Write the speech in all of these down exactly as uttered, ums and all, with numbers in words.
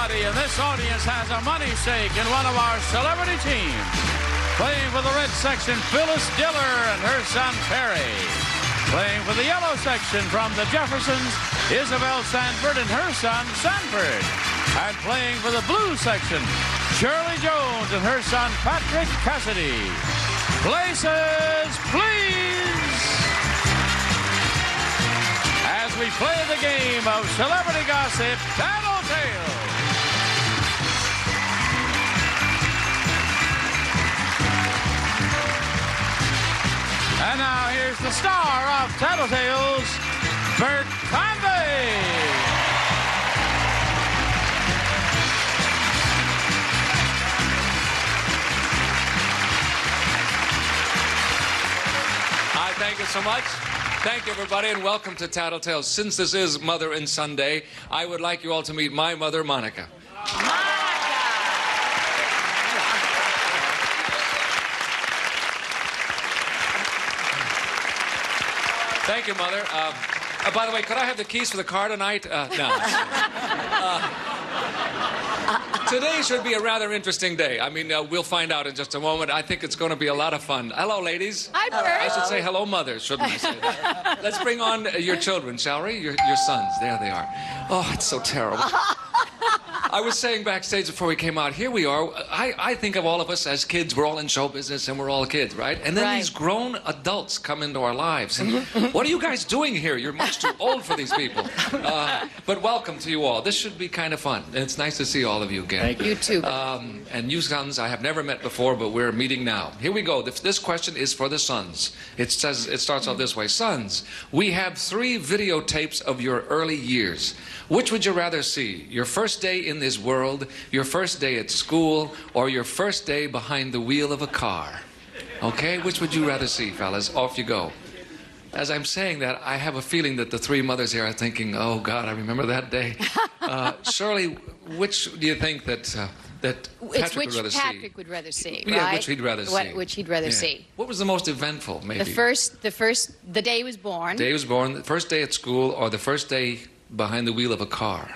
everybody in this audience has a money stake in one of our celebrity teams. Playing for the red section, Phyllis Diller and her son, Perry. Playing for the yellow section from the Jeffersons, Isabel Sanford and her son, Sanford. And playing for the blue section, Shirley Jones and her son, Patrick Cassidy. Places, please. As we play the game of celebrity gossip, Tattletales. And now here's the star of Tattletales, Bert Convey. Hi, thank you so much. Thank you, everybody, and welcome to Tattletales. Since this is Mother and Son Day, I would like you all to meet my mother, Monica. Thank you, Mother. Uh, uh, by the way, could I have the keys for the car tonight? Uh, no. uh, today should be a rather interesting day. I mean, uh, we'll find out in just a moment. I think it's going to be a lot of fun. Hello, ladies. Hi, Bert. I should say hello, mothers, shouldn't I say that? Let's bring on your children, shall we? Your, your sons. There they are. Oh, it's so terrible. I was saying backstage before we came out, here we are. I, I think of all of us as kids. We're all in show business and we're all kids, right? And then right. these grown adults come into our lives. And what are you guys doing here? You're much too old for these people. Uh, but welcome to you all. This should be kind of fun. And it's nice to see all of you again. Thank you. You too. Um, and you sons, I have never met before, but we're meeting now. Here we go. This, this question is for the sons. It says, it starts out this way. Sons, we have three videotapes of your early years. Which would you rather see? Your first day in this world, your first day at school, or your first day behind the wheel of a car? Okay, which would you rather see, fellas? Off you go. As I'm saying that, I have a feeling that the three mothers here are thinking, oh, God, I remember that day. Uh, Shirley, which do you think that... Uh, that Patrick it's which would rather Patrick see? would rather see, right? Yeah, which he'd rather what, see. Which he'd rather yeah. see. What was the most eventful, maybe? The first, the first, the day he was born. The day he was born, the first day at school, or the first day behind the wheel of a car?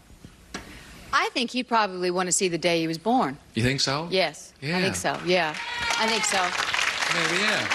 I think he'd probably want to see the day he was born. You think so? Yes. Yeah. I think so. Yeah. I think so. Maybe, yeah.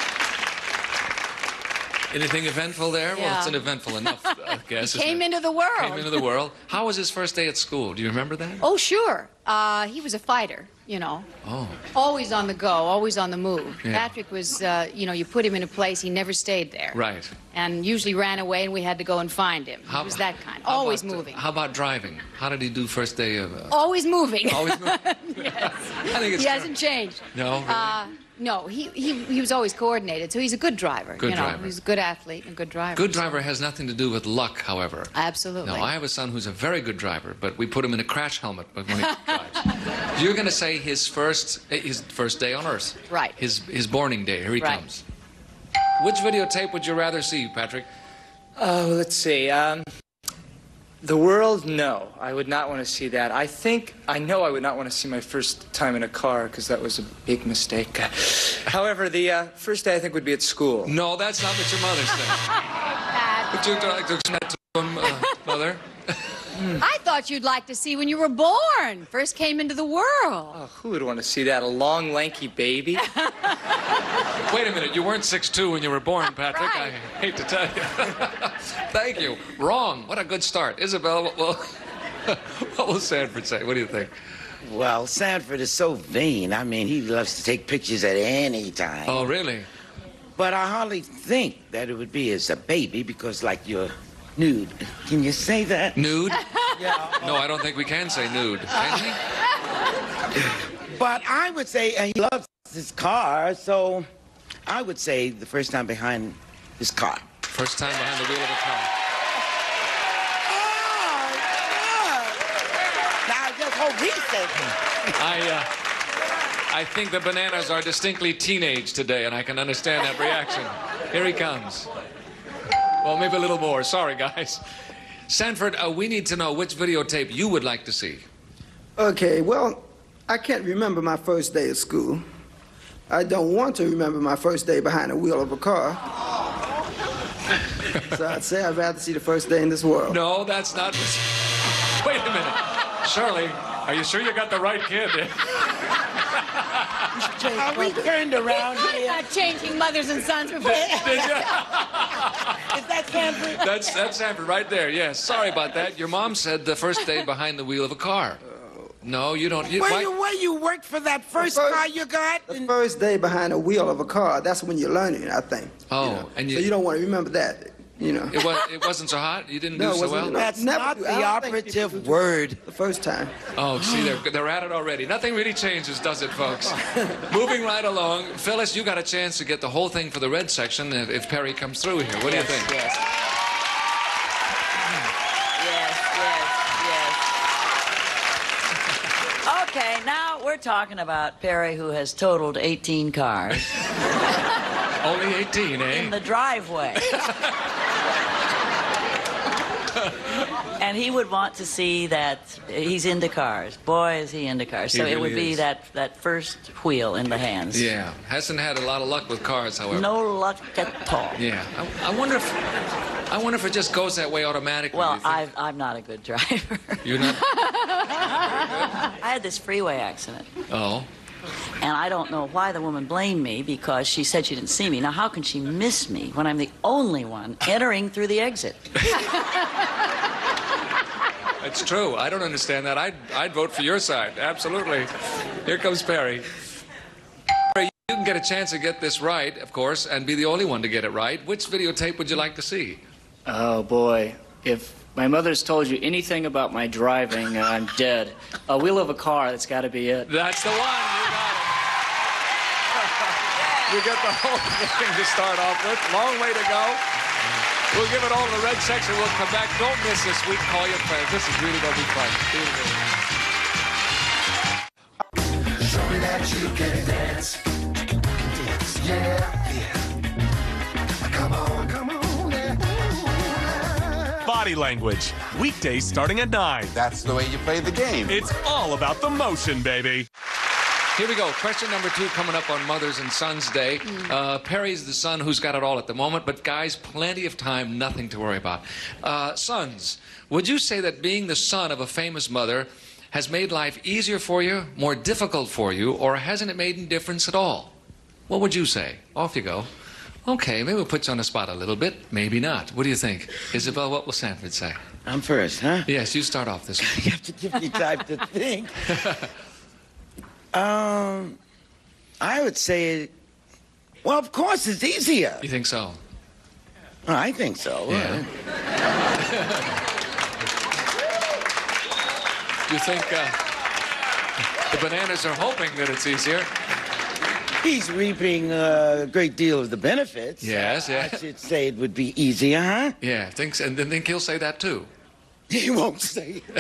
Anything eventful there? Yeah. Well, it's an eventful enough, I guess. He came into the world. Came into the world. How was his first day at school? Do you remember that? Oh, sure. Uh, he was a fighter, you know. Oh. Always on the go, always on the move. Yeah. Patrick was, uh, you know, you put him in a place, he never stayed there. Right. And usually ran away, and we had to go and find him. How, he was that kind. how Always about, moving. How about driving? How did he do first day of... Uh... Always moving. Always moving? Yes. I think it's he hasn't changed. No, really? Uh, no, he, he, he was always coordinated, so he's a good driver. Good you know, driver. He's a good athlete and good driver. Good driver has nothing to do with luck, however. Absolutely. No, I have a son who's a very good driver, but we put him in a crash helmet when he drives. You're going to say his first his first day on Earth. Right. His his borning day. Here he Right. comes. Which videotape would you rather see, Patrick? Oh, let's see. Um, the world, no. I would not want to see that. I think, I know I would not want to see my first time in a car, because that was a big mistake. However, the uh, first day I think would be at school. No, that's not what your mother said. Would you like to explain that to him, uh, Mother? I thought you'd like to see when you were born, first came into the world. Oh, who would want to see that? A long, lanky baby? Wait a minute, you weren't six two when you were born, Patrick. Right. I hate to tell you. Thank you. Wrong. What a good start. Isabel, what will, what will Sanford say? What do you think? Well, Sanford is so vain. I mean, he loves to take pictures at any time. Oh, really? But I hardly think that it would be as a baby because, like, you're nude. Can you say that? Nude? Yeah. No, I don't think we can say nude. Can we? But I would say uh, he loves his car, so I would say the first time behind his car. First time behind the wheel of a car. Now, just hope he says it. I, uh, I think the bananas are distinctly teenage today, and I can understand that reaction. Here he comes. Well, maybe a little more. Sorry, guys. Sanford, uh, we need to know which videotape you would like to see. Okay, well, I can't remember my first day at school. I don't want to remember my first day behind the wheel of a car. So I'd say I'd rather see the first day in this world. No, that's not... Wait a minute. Shirley, Are you sure you got the right kid? Are we turned around I'm here? not changing mothers and sons before. Did you? Is that Sanford? That's that's Sanford right there. Yes. Sorry about that. Your mom said the first day behind the wheel of a car. No, you don't. You, Where why- you, where you worked for that first, first- car you got? The first day behind the wheel of a car, that's when you're learning, I think. Oh, you know? and you- So you don't want to remember that, you know. It, was, it wasn't so hot? You didn't No, do it so wasn't- well? That's Never not do. the I don't think operative people do word. The first time. Oh, see, they're, they're at it already. Nothing really changes, does it, folks? Moving right along. Phyllis, you got a chance to get the whole thing for the red section if, if Perry comes through here. What do you think? Yes. Yes, yes, yes. Okay, now we're talking about Perry, who has totaled eighteen cars Only eighteen, eh? in the driveway. And he would want to see that he's into cars. Boy, is he into cars. He So it really would be is. that, that first wheel in the hands. Yeah. Hasn't had a lot of luck with cars, however. No luck at all. Yeah. I, I wonder if I wonder if it just goes that way automatically. Well, you think? I've, I'm not a good driver. You're not? I had this freeway accident. Oh. And I don't know why the woman blamed me, because she said she didn't see me. Now, how can she miss me when I'm the only one entering through the exit? It's true. I don't understand that. I'd, I'd vote for your side. Absolutely. Here comes Perry. Perry, you can get a chance to get this right, of course, and be the only one to get it right. Which videotape would you like to see? Oh, boy. If my mother's told you anything about my driving, uh, I'm dead. A wheel of a car, that's got to be it. That's the one. You got it. You get the whole thing to start off with. Long way to go. We'll give it all to the red section. We'll come back. Don't miss this week. Call your friends. This is really going to be fun. Show me that you can dance. Dance, yeah, yeah. Come on, come on, yeah. Body Language. Weekdays starting at nine. That's the way you play the game. It's all about the motion, baby. Here we go. Question number two coming up on Mother's and Sons Day. Uh, Perry's the son who's got it all at the moment, but guys, plenty of time, nothing to worry about. Uh, sons, would you say that being the son of a famous mother has made life easier for you, more difficult for you, or hasn't it made any difference at all? What would you say? Off you go. Okay, maybe we'll put you on the spot a little bit. Maybe not. What do you think? Isabel, what will Sanford say? I'm first, huh? Yes, you start off this one. You have to give me time to think. Um, I would say, well, of course, it's easier. You think so? I think so. Yeah. You think uh, the bananas are hoping that it's easier? He's reaping a great deal of the benefits. Yes, yeah. I should say it would be easier, huh? Yeah, thinks, and then think he'll say that too. He won't say it.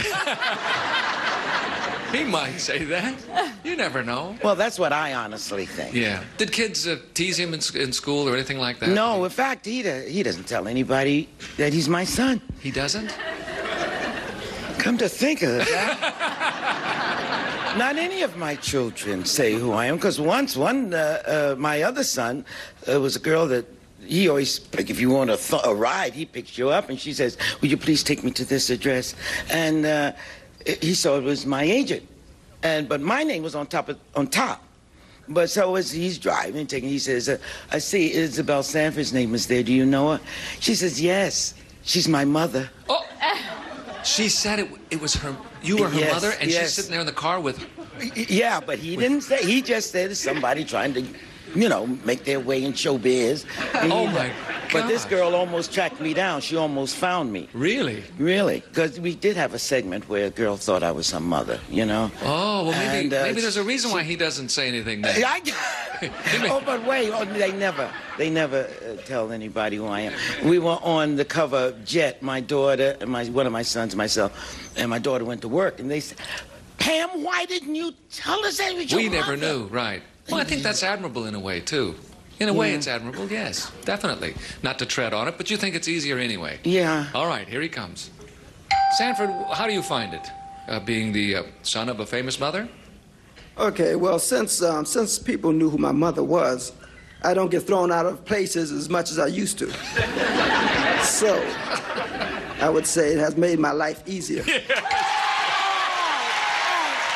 He might say that. You never know. Well, that's what I honestly think. Yeah. Did kids uh, tease him in, in school or anything like that? No, in fact, he, do, he doesn't tell anybody that he's my son. He doesn't? Come to think of it, huh? Not any of my children say who I am, because once one, uh, uh, my other son, uh, was a girl that he always, like, if you want a, th a ride, he picks you up, and she says, will you please take me to this address? And uh, he saw it was my agent, and but my name was on top of, on top. But so as he's driving, taking, he says, uh, I see Isabel Sanford's name is there. Do you know her? She says, yes, she's my mother. Oh, she said it, it was her, you were her Yes, mother, and yes. she's sitting there in the car with her. Yeah, but he didn't say, he just said it's somebody trying to, you know, make their way in showbiz. Oh, my But this God. girl almost tracked me down. She almost found me. Really? Really, because we did have a segment where a girl thought I was her mother, you know? Oh, well, maybe, And, uh, maybe there's a reason why he doesn't say anything then. I, oh, but wait, oh, they never, they never uh, tell anybody who I am. We were on the cover of Jet, my daughter, and my, one of my sons, myself, and my daughter went to work, and they said, Pam, why didn't you tell us that was your We never mother? knew, right. Well, I think that's admirable in a way, too. In a way, Yeah. it's admirable, yes, definitely. Not to tread on it, but you think it's easier anyway. Yeah. All right, here he comes. Sanford, how do you find it, uh, being the uh, son of a famous mother? Okay, well, since um, since people knew who my mother was, I don't get thrown out of places as much as I used to. So, I would say it has made my life easier.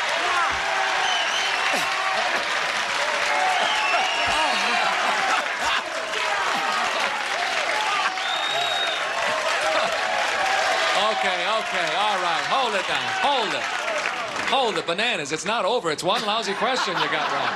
okay, okay, all right. Hold it down. Hold it. Hold it, bananas. It's not over. It's one lousy question you got wrong.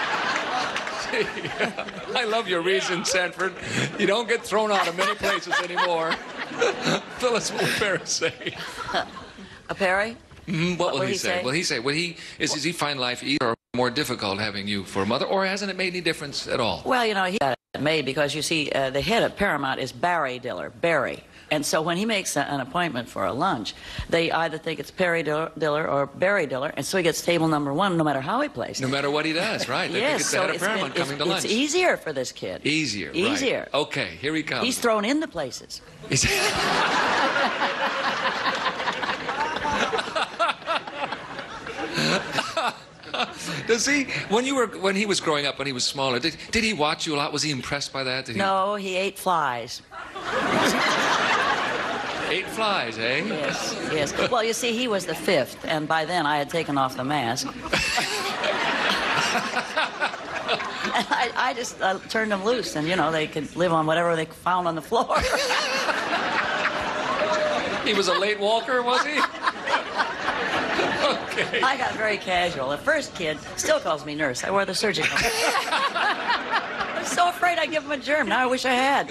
I love your reason, Sanford. You don't get thrown out of many places anymore. Phyllis, what will Perry say? A Perry? Mm, what, What will will he he say? say? Will he say? Will he? Is, does he find life easier or more difficult having you for a mother, or hasn't it made any difference at all? Well, you know, he got it made because, you see, uh, the head at Paramount is Barry Diller, Barry. And so when he makes a, an appointment for a lunch, they either think it's Perry Diller, Diller or Barry Diller, and so he gets table number one no matter how he plays. No matter what he does, right? They think Yes, it's so the head of it's, Paramount been, coming it's, to lunch. it's easier for this kid. Easier, right. Easier. Okay, here he comes. He's thrown into places. He's Does he? When you were, when he was growing up, when he was smaller, did did he watch you a lot? Was he impressed by that? Did he... No, he ate flies. Ate flies, eh? Yes, yes. Well, you see, he was the fifth, and by then I had taken off the mask. And I, I just uh, turned them loose, and, you know, they could live on whatever they found on the floor. He was a late walker, was he? Okay. I got very casual. The first kid still calls me nurse. I wore the surgical. I'm so afraid I'd give him a germ. Now I wish I had.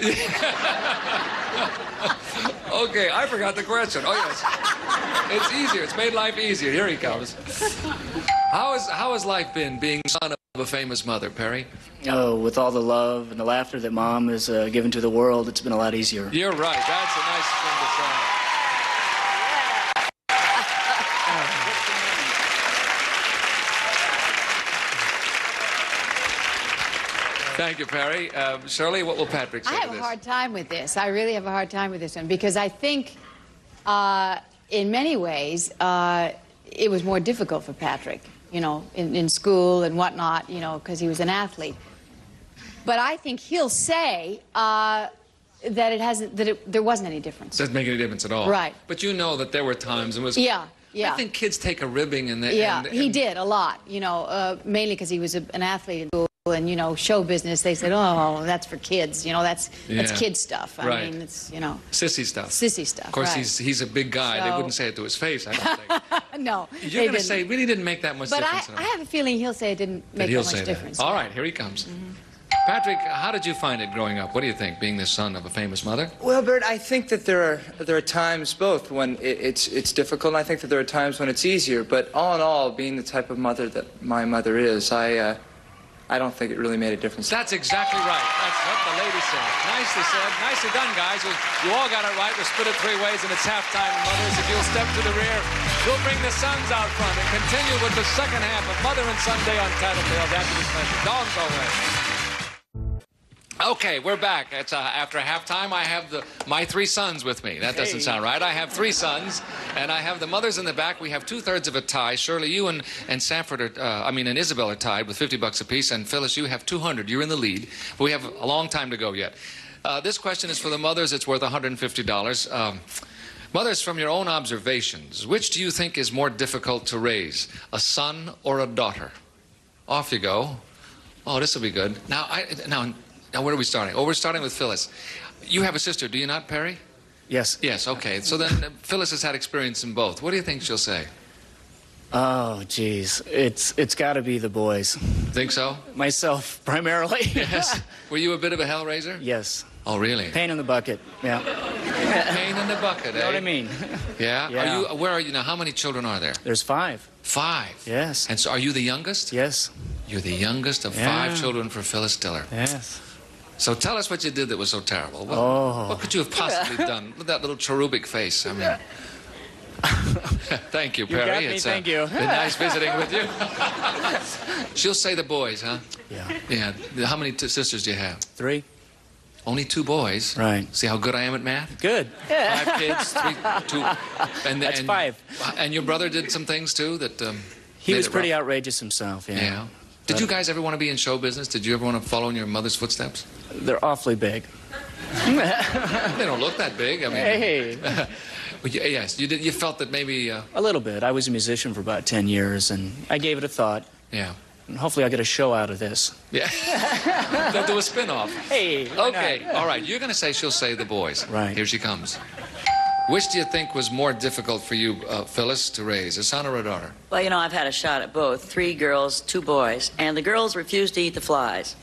Okay, I forgot the question. Oh, yes. It's easier. It's made life easier. Here he comes. How, is, how has life been being son of a famous mother, Perry? Oh, with all the love and the laughter that Mom has uh, given to the world, it's been a lot easier. You're right. That's a nice thing to say. Thank you, Perry. Uh, Shirley, what will Patrick say I have to a this? hard time with this. I really have a hard time with this one because I think, uh, in many ways, uh, it was more difficult for Patrick, you know, in, in school and whatnot, you know, because he was an athlete. But I think he'll say uh, that it hasn't, that it, there wasn't any difference. Doesn't make any difference at all. Right. But you know that there were times it was. Yeah, yeah. I think kids take a ribbing and they. Yeah, and, he and, did a lot, you know, uh, mainly because he was a, an athlete in school. And, you know, show business, they said, oh, that's for kids. You know, that's that's Yeah. kid stuff. I Right. mean, it's, you know. Sissy stuff. Sissy stuff, Of course, right. he's he's a big guy. They So- wouldn't say it to his face, I don't think. No. You're they going to didn't. say, really didn't make that much But I, difference. at I all. have a feeling he'll say it didn't That make he'll that much say difference. That. All right, here he comes. Patrick, how did you find it growing up? What do you think, being the son of a famous mother? Well, Bert, I think that there are there are times both when it, it's it's difficult, and I think that there are times when it's easier. But all in all, being the type of mother that my mother is, I uh, I don't think it really made a difference. That's exactly right. That's what the lady said. Nicely said. Nicely done, guys. You, you all got it right. We'll split it three ways, and it's halftime. Mothers, if you'll step to the rear, we'll bring the sons out front and continue with the second half of Mother and Son Day on Tattletales after this message. Dogs always. Okay, we're back. It's uh, after halftime. I have the my three sons with me. That doesn't Hey. sound right. I have three sons, and I have the mothers in the back. We have two-thirds of a tie. Shirley, you and, and Sanford are, uh, I mean, and Isabel are tied with fifty bucks apiece, and Phyllis, you have two hundred. You're in the lead, but we have a long time to go yet. Uh, this question is for the mothers. It's worth one hundred fifty dollars. Um, mothers, from your own observations, which do you think is more difficult to raise, a son or a daughter? Off you go. Oh, this will be good. Now, I now. Now, where are we starting? Oh, we're starting with Phyllis. You have a sister, do you not, Perry? Yes. Yes, okay. So then uh, Phyllis has had experience in both. What do you think she'll say? Oh, geez. It's it's got to be the boys. Think so? Myself, primarily. Yes. Were you a bit of a hellraiser? Yes. Oh, really? Pain in the bucket. Yeah. Pain in the bucket, You eh? know what I mean? Yeah? Yeah. Are you, where are you now? How many children are there? There's five. Five? Yes. And so are you the youngest? Yes. You're the youngest of Yeah. five children for Phyllis Diller. Yes. So tell us what you did that was so terrible. What, Oh. what could you have possibly done with that little cherubic face? I mean... Thank you, You Perry. got me, It's thank uh, you. been nice visiting with you. She'll say the boys, huh? Yeah. Yeah. How many t- sisters do you have? Three. Only two boys. Right. See how good I am at math? Good. Five kids, three, two. And, That's and, five. And your brother did some things too that. Um, He made was it pretty rough? outrageous himself, yeah. Yeah. Did you guys ever want to be in show business? Did you ever want to follow in your mother's footsteps? They're awfully big. They don't look that big. I mean. Hey. Well, you- yes, you did. You felt that maybe. Uh, A little bit. I was a musician for about ten years, and I gave it a thought. yeah. And hopefully I'll get a show out of this. Yeah. They'll do a spin-off. Hey. why Okay. not? All right. You're going to say she'll say the boys. Right. Here she comes. Which do you think was more difficult for you, uh, Phyllis, to raise, a son or a daughter? Well, you know, I've had a shot at both. Three girls, two boys, and the girls refuse to eat the flies.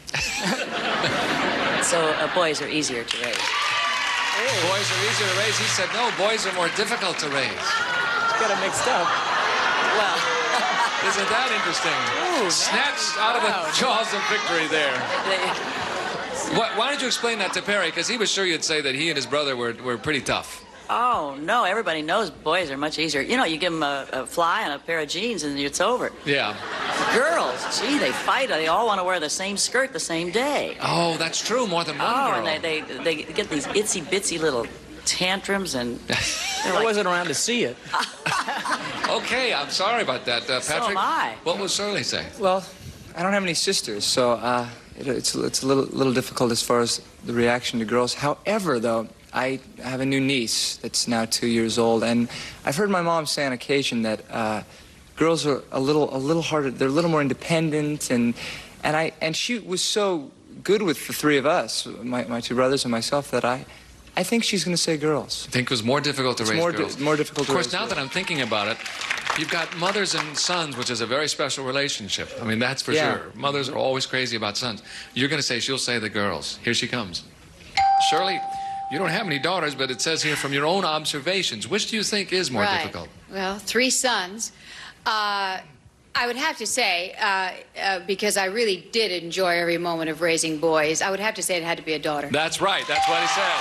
So uh, boys are easier to raise. Hey. Boys are easier to raise. He said, no, boys are more difficult to raise. It's got it mixed up. Well, isn't that interesting? Ooh, snatched out of the jaws of victory there. Why, why don't you explain that to Perry? Because he was sure you'd say that he and his brother were, were pretty tough. Oh, no, everybody knows boys are much easier. You know, you give them a, a fly and a pair of jeans and it's over. Yeah. Girls, gee, they fight. They all want to wear the same skirt the same day. Oh, that's true, more than one oh, girl. Oh, and they, they, they get these itsy-bitsy little tantrums and... I like... wasn't around to see it. Okay, I'm sorry about that, uh, Patrick. So am I. What will Shirley say? Well, I don't have any sisters, so uh, it, it's, it's a little, little difficult as far as the reaction to girls. However, though, I have a new niece that's now two years old, and I've heard my mom say on occasion that uh, girls are a little, a little harder. They're a little more independent, and and I and she was so good with the three of us, my, my two brothers and myself, that I, I think she's going to say girls. I think it was more difficult to it's raise more girls. Di more difficult to raise Of course, now girls. that I'm thinking about it, you've got mothers and sons, which is a very special relationship. I mean, that's for yeah. sure. Mothers are always crazy about sons. You're going to say she'll say the girls. Here she comes. Shirley. You don't have any daughters, but it says here from your own observations, which do you think is more right. difficult? Well, three sons. Uh, I would have to say, uh, uh, because I really did enjoy every moment of raising boys, I would have to say it had to be a daughter. That's right. That's what he said.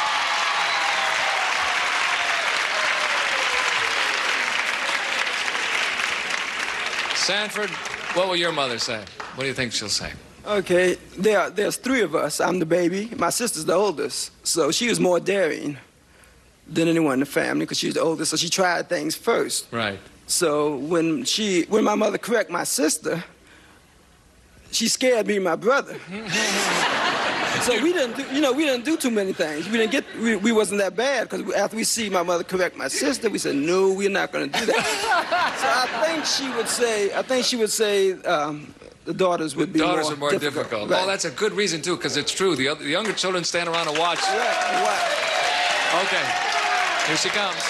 Sanford, what will your mother say? What do you think she'll say? Okay, there, there's three of us. I'm the baby. My sister's the oldest, so she was more daring than anyone in the family because she was the oldest, so she tried things first. Right. So when she, when my mother corrected my sister, she scared me and my brother. So we didn't, do, you know, we didn't do too many things. We didn't get, we, we wasn't that bad because after we see my mother correct my sister, we said, no, we're not going to do that. So I think she would say, I think she would say. Um, The daughters would be daughters more are more difficult. difficult. Right. Oh, that's a good reason, too, because it's true. The, other, the younger children stand around and watch. Right, right. Okay. Here she comes.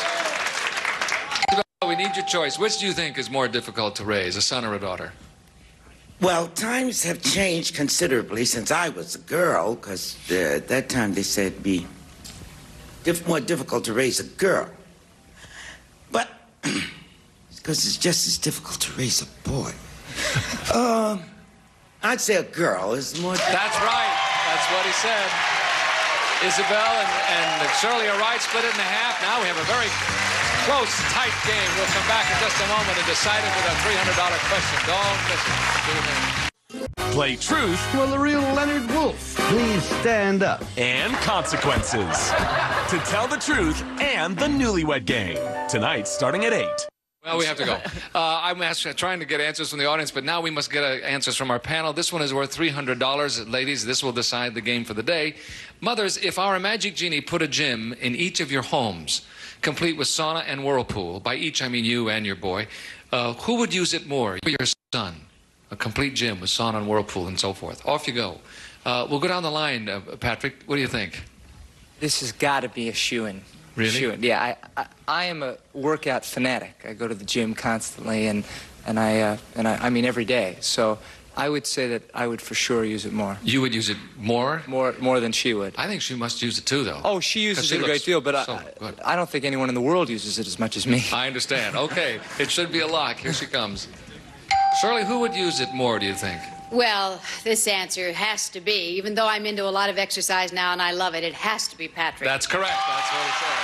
We need your choice. Which do you think is more difficult to raise, a son or a daughter? Well, times have changed considerably since I was a girl, because uh, at that time they said it'd be diff more difficult to raise a girl. But, because it's just as difficult to raise a boy. uh, I'd say a girl is more... That's right. That's what he said. Isabel and, and Shirley are right, split it in half. Now we have a very close, tight game. We'll come back in just a moment and decide it with a three hundred dollar question. Don't miss it. Play truth. Will the real Leonard Wolf please stand up? And consequences. To tell the truth and the newlywed game. Tonight, starting at eight. Well, we have to go. Uh, I'm asked, trying to get answers from the audience, but now we must get uh, answers from our panel. This one is worth three hundred dollars. Ladies, this will decide the game for the day. Mothers, if our magic genie put a gym in each of your homes, complete with sauna and whirlpool, by each I mean you and your boy, uh, who would use it more? You or your son? A complete gym with sauna and whirlpool and so forth. Off you go. Uh, we'll go down the line, uh, Patrick. What do you think? This has got to be a shoo-in. Really? Shoo-in. Yeah, I, I I am a workout fanatic. I go to the gym constantly, and and I uh, and I, I mean every day. So I would say that I would for sure use it more. You would use it more? More more than she would. I think she must use it too, though. Oh, she uses she it a great deal, but so I, I don't think anyone in the world uses it as much as me. I understand. Okay, it should be a lock. Here she comes. Shirley, who would use it more, do you think? Well, this answer has to be, even though I'm into a lot of exercise now and I love it, it has to be Patrick. That's correct. That's what he said.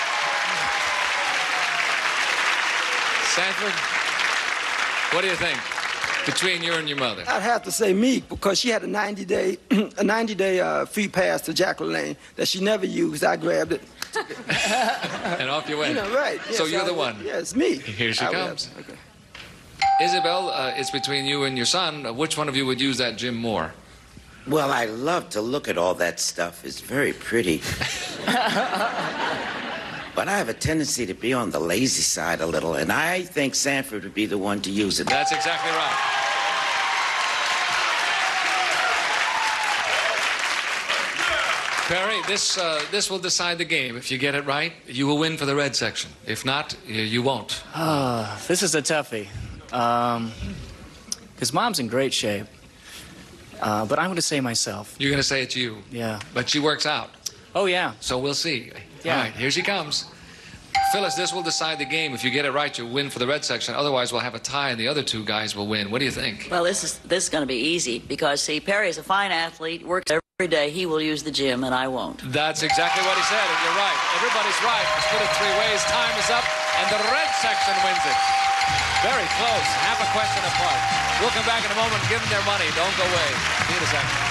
Sanford, what do you think between you and your mother? I'd have to say me because she had a ninety day a ninety day uh, free pass to Jack LaLanne that she never used. I grabbed it. And off you went. You know, right. Yes, so you're I, the one. Yeah, it's me. Here she I comes. Would, okay. Isabel, uh, it's between you and your son. Uh, which one of you would use that gym more? Well, I love to look at all that stuff. It's very pretty. But I have a tendency to be on the lazy side a little, and I think Sanford would be the one to use it. That's exactly right. Perry, this, uh, this will decide the game. If you get it right, you will win for the red section. If not, you, you won't. Ah, this is a toughie. Um, because Mom's in great shape. Uh, but I'm going to say myself. You're going to say it's you. Yeah. But she works out. Oh, yeah. So we'll see. Yeah. All right, here she comes. Phyllis, this will decide the game. If you get it right, you'll win for the red section. Otherwise, we'll have a tie, and the other two guys will win. What do you think? Well, this is this is going to be easy because, see, Perry is a fine athlete, works every day. He will use the gym, and I won't. That's exactly what he said, and you're right. Everybody's right. Let's put it three ways. Time is up, and the red section wins it. Very close. Half a question apart. We'll come back in a moment and give them their money. Don't go away. See you in a second.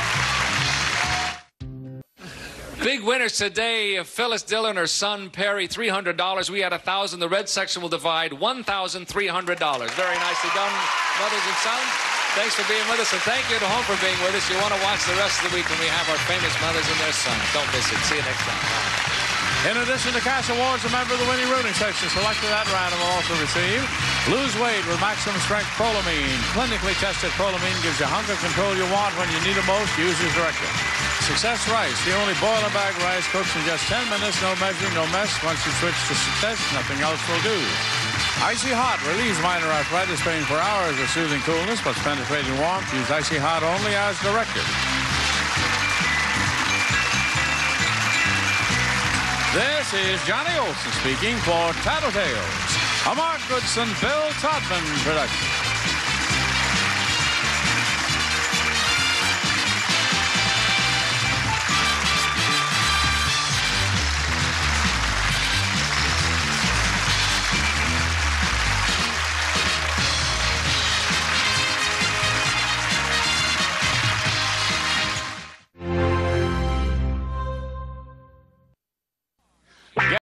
Big winners today, Phyllis Diller and her son Perry, three hundred dollars. We had one thousand dollars. The red section will divide one thousand three hundred dollars. Very nicely done, mothers and sons. Thanks for being with us, and thank you to home for being with us. You want to watch the rest of the week when we have our famous mothers and their sons. Don't miss it. See you next time. In addition to cash awards, a member of the winning rooting section selected at random will also receive Lose Weight with Maximum Strength Prolamine. Clinically tested Prolamine gives you hunger control you want when you need it most. Use as directed. Success Rice, the only boil and bag rice, cooks in just ten minutes, no measuring, no mess. Once you switch to Success, nothing else will do. Icy Hot relieves minor arthritis pain for hours with soothing coolness, but penetrating warmth. Use Icy Hot only as directed. This is Johnny Olson speaking for Tattletales, a Mark Goodson, Bill Todman production.